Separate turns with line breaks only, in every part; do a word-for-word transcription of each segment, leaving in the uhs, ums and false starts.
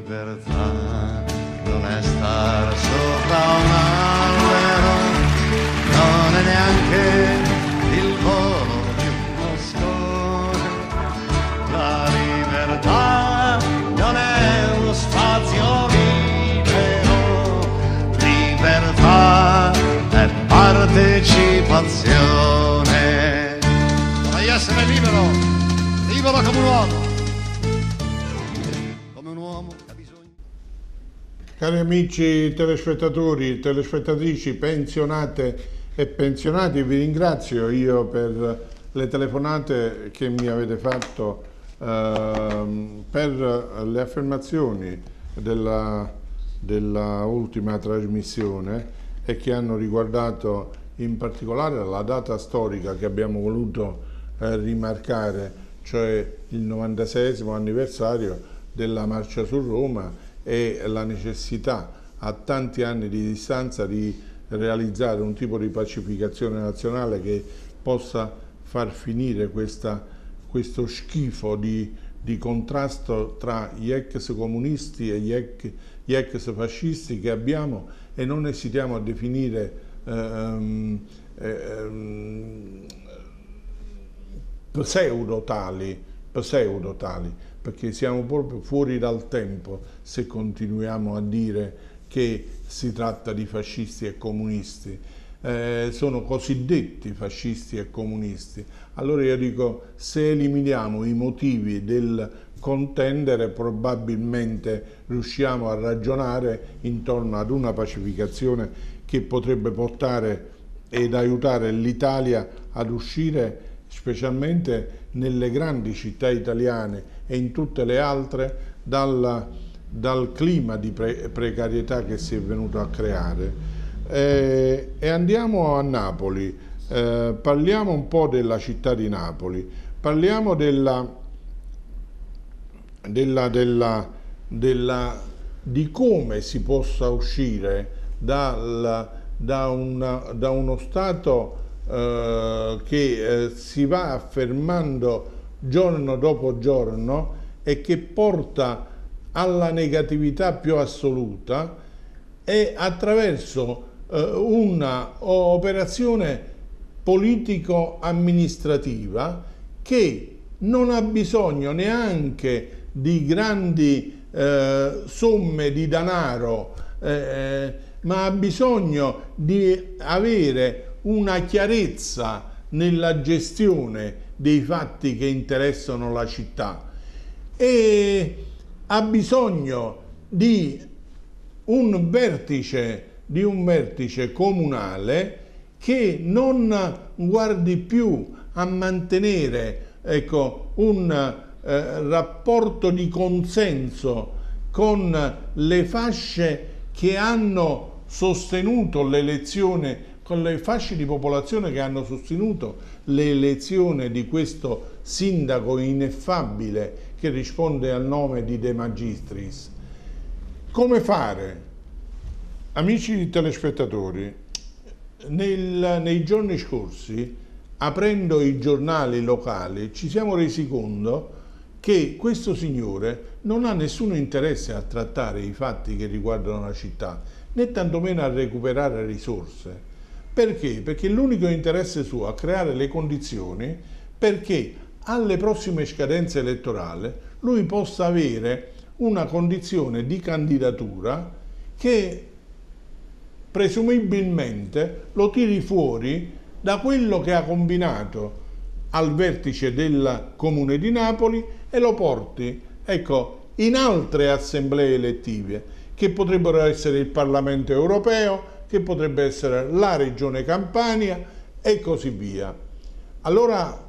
libertà non è star sopra un albero, non è neanche il volo di un moscone. La libertà non è uno spazio libero, libertà è partecipazione. Vuoi essere libero, libero come un uomo.
Cari amici telespettatori, telespettatrici, pensionate e pensionati, vi ringrazio io per le telefonate che mi avete fatto, eh, per le affermazioni della, della ultima trasmissione e che hanno riguardato in particolare la data storica che abbiamo voluto eh, rimarcare, cioè il novantaseiesimo anniversario della Marcia su Roma e la necessità a tanti anni di distanza di realizzare un tipo di pacificazione nazionale che possa far finire questa, questo schifo di, di contrasto tra gli ex comunisti e gli ex, gli ex fascisti che abbiamo, e non esitiamo a definire ehm, ehm, pseudo-tali, pseudo-tali, perché siamo proprio fuori dal tempo se continuiamo a dire che si tratta di fascisti e comunisti. Eh, sono cosiddetti fascisti e comunisti. Allora io dico, se eliminiamo i motivi del contendere, probabilmente riusciamo a ragionare intorno ad una pacificazione che potrebbe portare ed aiutare l'Italia ad uscire, specialmente nelle grandi città italiane e in tutte le altre, dal, dal clima di pre precarietà che si è venuto a creare. Eh, e andiamo a Napoli, eh, parliamo un po' della città di Napoli, parliamo della, della, della, della, di come si possa uscire dal, da, una, da uno stato eh, che eh, si va affermando giorno dopo giorno e che porta alla negatività più assoluta, e attraverso eh, una operazione politico-amministrativa che non ha bisogno neanche di grandi eh, somme di denaro, eh, ma ha bisogno di avere una chiarezza nella gestione dei fatti che interessano la città, e ha bisogno di un vertice, di un vertice comunale che non guardi più a mantenere, ecco, un eh, rapporto di consenso con le fasce che hanno sostenuto l'elezione, con le fasce di popolazione che hanno sostenuto l'elezione di questo sindaco ineffabile che risponde al nome di De Magistris. Come fare? Amici telespettatori, nel, nei giorni scorsi, aprendo i giornali locali, ci siamo resi conto che questo signore non ha nessun interesse a trattare i fatti che riguardano la città, né tantomeno a recuperare risorse. Perché? Perché l'unico interesse suo è creare le condizioni perché alle prossime scadenze elettorali lui possa avere una condizione di candidatura che presumibilmente lo tiri fuori da quello che ha combinato al vertice del Comune di Napoli e lo porti, ecco, in altre assemblee elettive che potrebbero essere il Parlamento europeo, che potrebbe essere la Regione Campania e così via. Allora,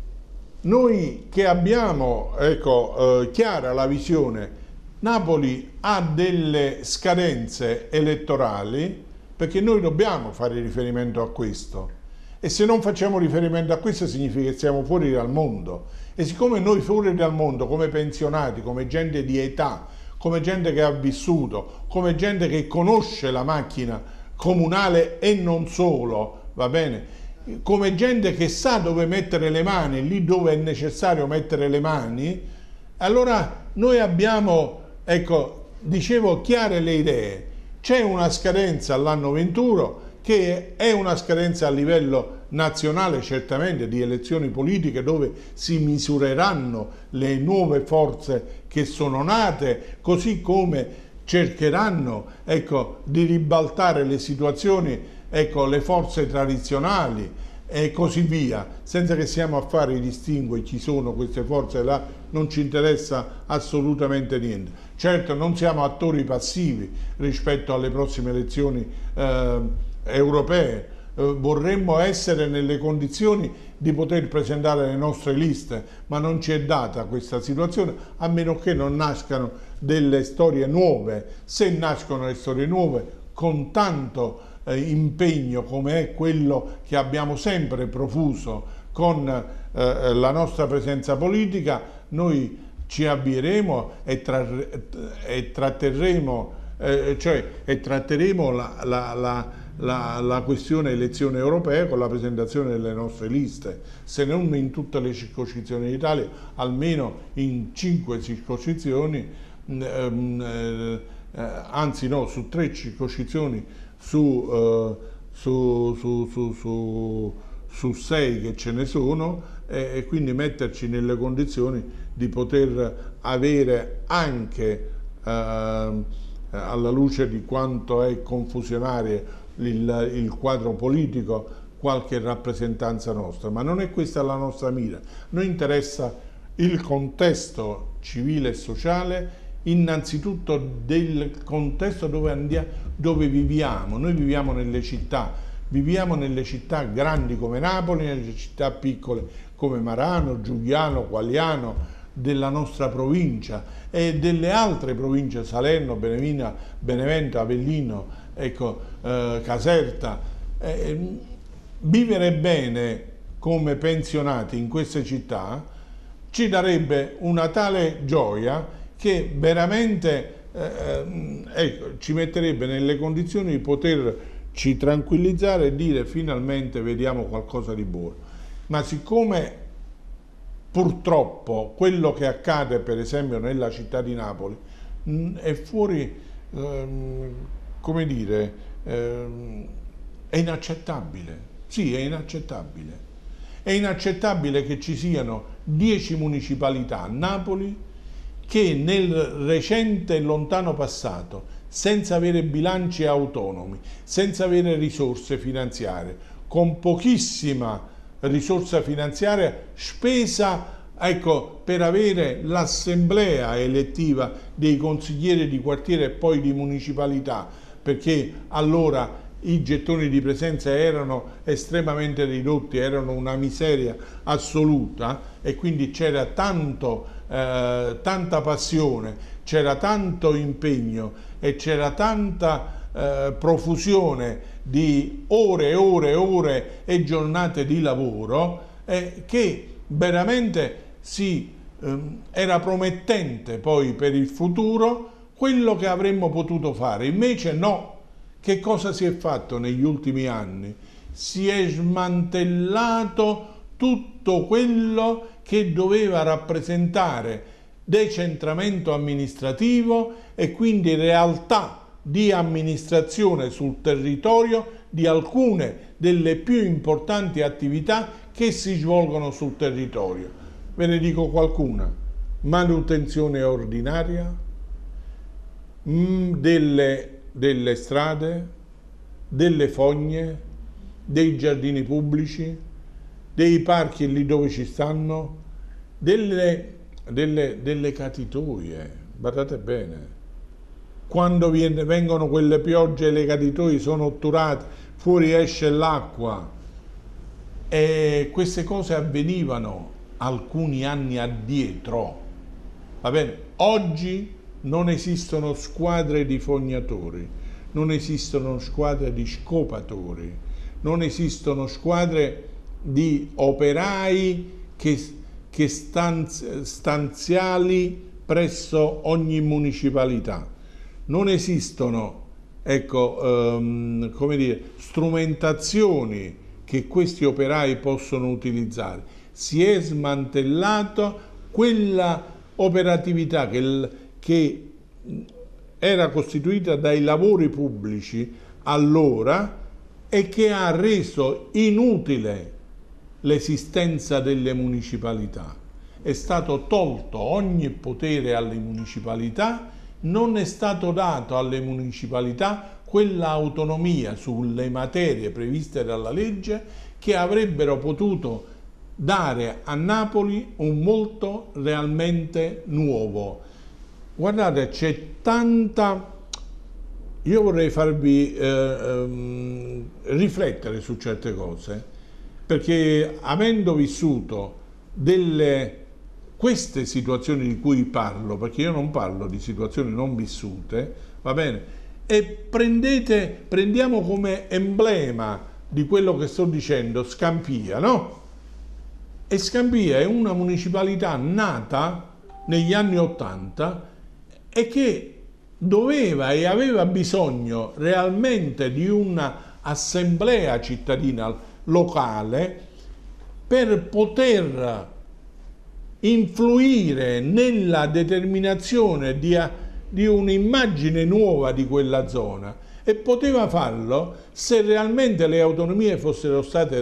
noi che abbiamo, ecco, eh, chiara la visione, Napoli ha delle scadenze elettorali, perché noi dobbiamo fare riferimento a questo, e se non facciamo riferimento a questo significa che siamo fuori dal mondo, e siccome noi fuori dal mondo, come pensionati, come gente di età, come gente che ha vissuto, come gente che conosce la macchina comunale e non solo, va bene, come gente che sa dove mettere le mani, lì dove è necessario mettere le mani, allora noi abbiamo, ecco, dicevo, chiare le idee. C'è una scadenza all'anno ventuno che è una scadenza a livello nazionale, certamente, di elezioni politiche dove si misureranno le nuove forze che sono nate, così come cercheranno, ecco, di ribaltare le situazioni, ecco, le forze tradizionali e così via, senza che stiamo a fare i distinguo chi sono queste forze là, non ci interessa assolutamente niente. Certo, non siamo attori passivi rispetto alle prossime elezioni eh, europee, eh, vorremmo essere nelle condizioni di poter presentare le nostre liste, ma non ci è data questa situazione, a meno che non nascano delle storie nuove. Se nascono le storie nuove con tanto eh, impegno come è quello che abbiamo sempre profuso con eh, la nostra presenza politica, noi ci avvieremo e, tra, e tratterremo, eh, cioè, e tratteremo la, la, la, la, la questione elezione europea con la presentazione delle nostre liste, se non in tutte le circoscrizioni d'Italia, almeno in cinque circoscrizioni, ehm, eh, anzi no, su tre circoscrizioni su, eh, su, su, su, su, su sei che ce ne sono, eh, e quindi metterci nelle condizioni di poter avere anche, eh, alla luce di quanto è confusionario il, il quadro politico, qualche rappresentanza nostra, ma non è questa la nostra mira. Noi interessa il contesto civile e sociale, innanzitutto del contesto dove andiamo, dove viviamo. Noi viviamo nelle città, viviamo nelle città grandi come Napoli, nelle città piccole come Marano, Giugliano, Qualiano, della nostra provincia e delle altre province, Salerno, Benevina, Benevento, Avellino, ecco, eh, Caserta. Eh, vivere bene come pensionati in queste città ci darebbe una tale gioia che veramente eh, ecco, ci metterebbe nelle condizioni di poterci tranquillizzare e dire finalmente vediamo qualcosa di buono. Ma siccome purtroppo quello che accade per esempio nella città di Napoli mh, è fuori, ehm, come dire, ehm, è inaccettabile. Sì, è inaccettabile. È inaccettabile che ci siano dieci municipalità a Napoli che nel recente e lontano passato, senza avere bilanci autonomi, senza avere risorse finanziarie, con pochissima risorsa finanziaria spesa, ecco, per avere l'assemblea elettiva dei consiglieri di quartiere e poi di municipalità, perché allora i gettoni di presenza erano estremamente ridotti, erano una miseria assoluta e quindi c'era tanto, eh, tanta passione, c'era tanto impegno e c'era tanta eh, profusione di ore e ore e ore e giornate di lavoro eh, che veramente si, eh, era promettente poi per il futuro quello che avremmo potuto fare. Invece no. Che cosa si è fatto negli ultimi anni? Si è smantellato tutto quello che doveva rappresentare decentramento amministrativo e quindi realtà di amministrazione sul territorio di alcune delle più importanti attività che si svolgono sul territorio. Ve ne dico qualcuna: manutenzione ordinaria mh, delle delle strade, delle fogne, dei giardini pubblici, dei parchi lì dove ci stanno, delle, delle, delle catitoie. Guardate bene, quando viene, vengono quelle piogge e le catitoie sono otturate, fuori esce l'acqua. E queste cose avvenivano alcuni anni addietro. Va bene? Oggi non esistono squadre di fognatori, non esistono squadre di scopatori, non esistono squadre di operai che, che stanzi, stanziali presso ogni municipalità. Non esistono, ecco, um, come dire, strumentazioni che questi operai possono utilizzare. Si è smantellato quella operatività che il, che era costituita dai lavori pubblici allora e che ha reso inutile l'esistenza delle municipalità. È stato tolto ogni potere alle municipalità, non è stato dato alle municipalità quella autonomia sulle materie previste dalla legge che avrebbero potuto dare a Napoli un molto realmente nuovo. Guardate, c'è tanta... Io vorrei farvi eh, ehm, riflettere su certe cose, perché avendo vissuto delle queste situazioni di cui parlo, perché io non parlo di situazioni non vissute, va bene? E prendete, prendiamo come emblema di quello che sto dicendo Scampia, no? E Scampia è una municipalità nata negli anni Ottanta e che doveva e aveva bisogno realmente di un'assemblea cittadina locale per poter influire nella determinazione di, di un'immagine nuova di quella zona, e poteva farlo se realmente le autonomie fossero state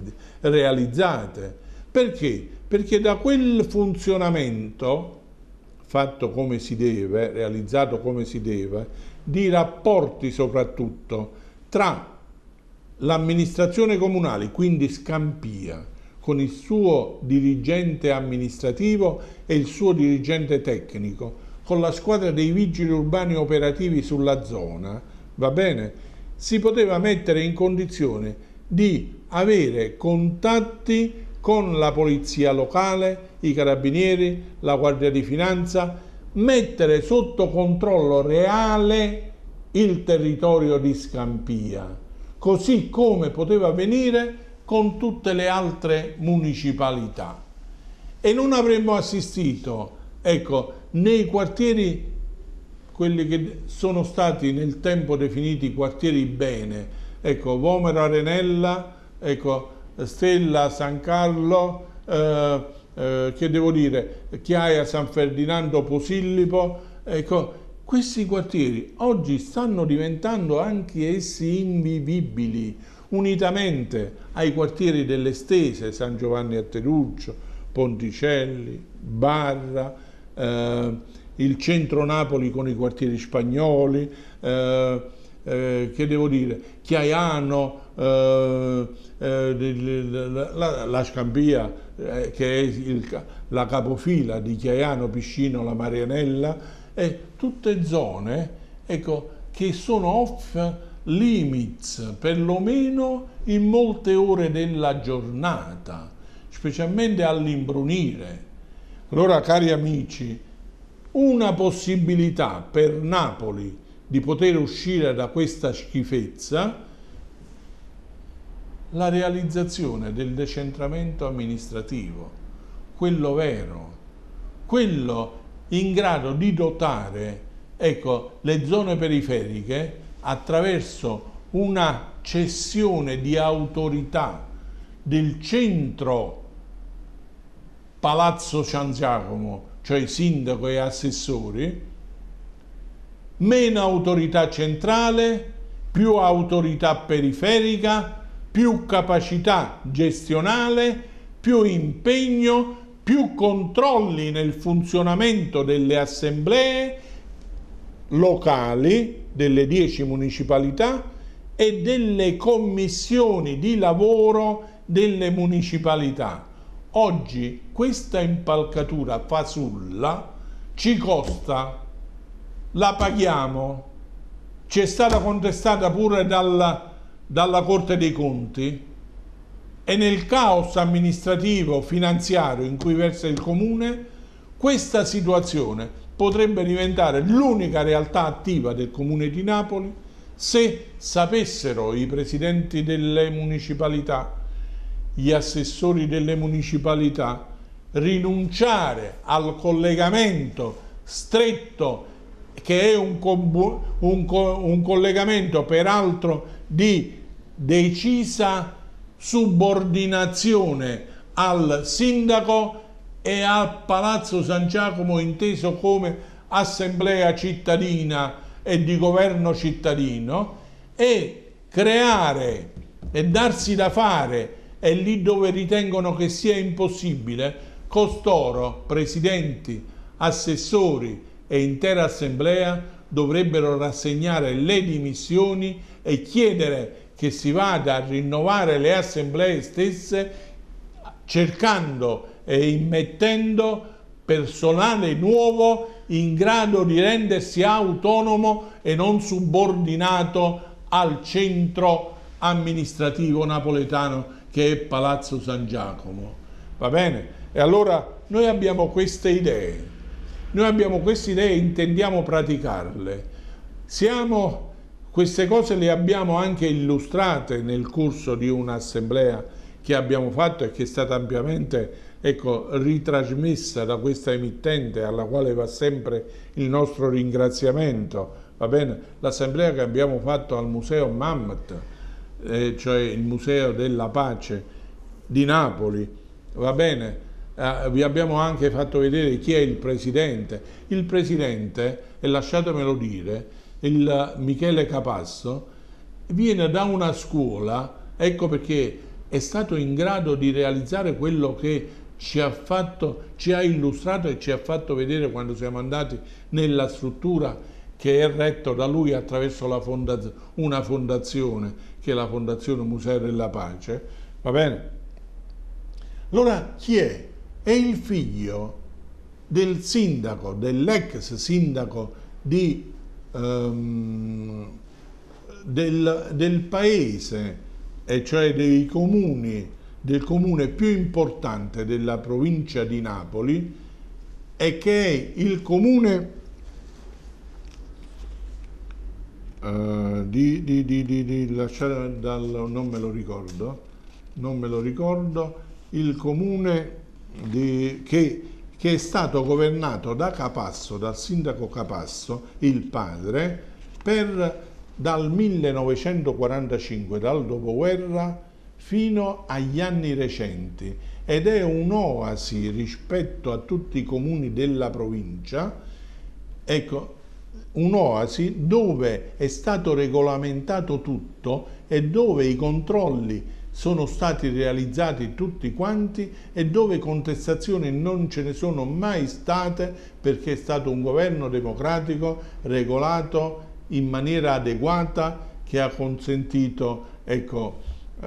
realizzate. Perché? Perché da quel funzionamento fatto come si deve, realizzato come si deve, di rapporti soprattutto tra l'amministrazione comunale, quindi Scampia, con il suo dirigente amministrativo e il suo dirigente tecnico, con la squadra dei vigili urbani operativi sulla zona, va bene? Si poteva mettere in condizione di avere contatti con la polizia locale, i carabinieri, la guardia di finanza, mettere sotto controllo reale il territorio di Scampia, così come poteva avvenire con tutte le altre municipalità. E non avremmo assistito, ecco, nei quartieri, quelli che sono stati nel tempo definiti quartieri bene, ecco, Vomero Arenella, ecco, Stella San Carlo, eh, eh, che devo dire, Chiaia San Ferdinando Posillipo, ecco, questi quartieri oggi stanno diventando anche essi invivibili, unitamente ai quartieri delle Stese, San Giovanni a Teruccio, Ponticelli, Barra, eh, il centro Napoli con i quartieri spagnoli, eh, eh, che devo dire, Chiaiano, eh, eh, la, la, la Scampia, eh, che è il, la capofila di Chiaiano, Piscino, la Marianella, e tutte zone, ecco, che sono off limits, perlomeno in molte ore della giornata, specialmente all'imbrunire. Allora, cari amici, una possibilità per Napoli di poter uscire da questa schifezza, la realizzazione del decentramento amministrativo, quello vero, quello in grado di dotare, ecco, le zone periferiche attraverso una cessione di autorità del centro Palazzo San Giacomo, cioè sindaco e assessori, meno autorità centrale, più autorità periferica, più capacità gestionale, più impegno, più controlli nel funzionamento delle assemblee locali delle dieci municipalità e delle commissioni di lavoro delle municipalità. Oggi questa impalcatura fasulla ci costa, la paghiamo, ci è stata contestata pure dalla, dalla Corte dei Conti, e nel caos amministrativo finanziario in cui versa il Comune, questa situazione potrebbe diventare l'unica realtà attiva del Comune di Napoli se sapessero i presidenti delle municipalità, gli assessori delle municipalità, rinunciare al collegamento stretto, che è un, un, un collegamento peraltro di decisa subordinazione al sindaco e al Palazzo San Giacomo inteso come assemblea cittadina e di governo cittadino, e creare e darsi da fare, e lì dove ritengono che sia impossibile, costoro, presidenti, assessori e intera assemblea dovrebbero rassegnare le dimissioni e chiedere che si vada a rinnovare le assemblee stesse, cercando e immettendo personale nuovo in grado di rendersi autonomo e non subordinato al centro amministrativo napoletano che è Palazzo San Giacomo. Va bene? E allora noi abbiamo queste idee, noi abbiamo queste idee e intendiamo praticarle. Siamo, queste cose le abbiamo anche illustrate nel corso di un'assemblea che abbiamo fatto e che è stata ampiamente, ecco, ritrasmessa da questa emittente, alla quale va sempre il nostro ringraziamento. Va bene? L'assemblea che abbiamo fatto al Museo Mammat, eh, cioè il Museo della Pace di Napoli, va bene? Eh, vi abbiamo anche fatto vedere chi è il presidente. Il presidente, e lasciatemelo dire, il Michele Capasso, viene da una scuola, ecco perché è stato in grado di realizzare quello che ci ha fatto, ci ha illustrato e ci ha fatto vedere quando siamo andati nella struttura che è retto da lui attraverso la fondaz- una fondazione, che è la Fondazione Museo della Pace. Va bene? Allora chi è? È il figlio del sindaco, dell'ex sindaco di, um, del, del paese, e cioè dei comuni, del comune più importante della provincia di Napoli, e che è il comune uh, di, di, di, di, di lasciare dal, non me lo ricordo, non me lo ricordo, il comune di, che, che è stato governato da Capasso, dal sindaco Capasso, il padre, per dal millenovecentoquarantacinque, dal dopoguerra, fino agli anni recenti, ed è un'oasi rispetto a tutti i comuni della provincia, ecco, un'oasi dove è stato regolamentato tutto e dove i controlli sono stati realizzati tutti quanti e dove contestazioni non ce ne sono mai state, perché è stato un governo democratico regolato in maniera adeguata, che ha consentito, ecco,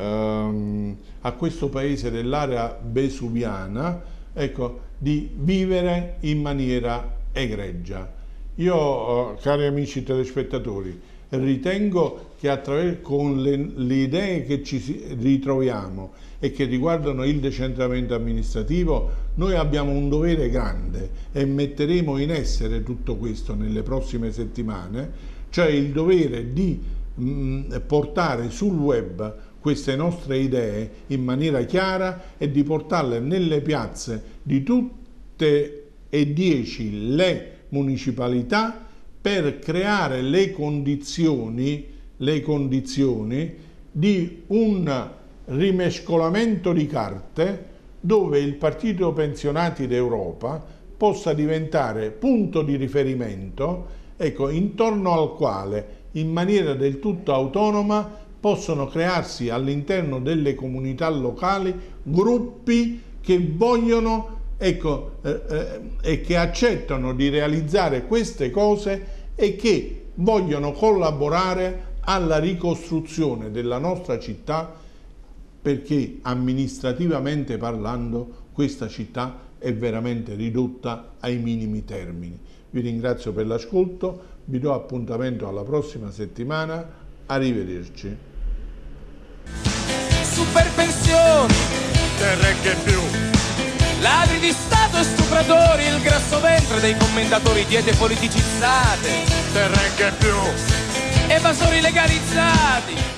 ehm, a questo paese dell'area vesuviana, ecco, di vivere in maniera egregia. Io, cari amici telespettatori, ritengo che attraverso con le, le idee che ci ritroviamo e che riguardano il decentramento amministrativo, noi abbiamo un dovere grande e metteremo in essere tutto questo nelle prossime settimane, cioè il dovere di mh, portare sul web queste nostre idee in maniera chiara e di portarle nelle piazze di tutte e dieci le municipalità, per creare le condizioni, le condizioni di un rimescolamento di carte dove il Partito Pensionati d'Europa possa diventare punto di riferimento, ecco, intorno al quale in maniera del tutto autonoma possono crearsi all'interno delle comunità locali gruppi che vogliono, ecco, eh, eh, e che accettano di realizzare queste cose e che vogliono collaborare alla ricostruzione della nostra città, perché amministrativamente parlando questa città è veramente ridotta ai minimi termini. Vi ringrazio per l'ascolto, vi do appuntamento alla prossima settimana, arrivederci.
Super pensioni,
Terre che più,
ladri di Stato e stupratori, il grasso ventre dei commentatori, diete politicizzate,
terre che più,
evasori legalizzati.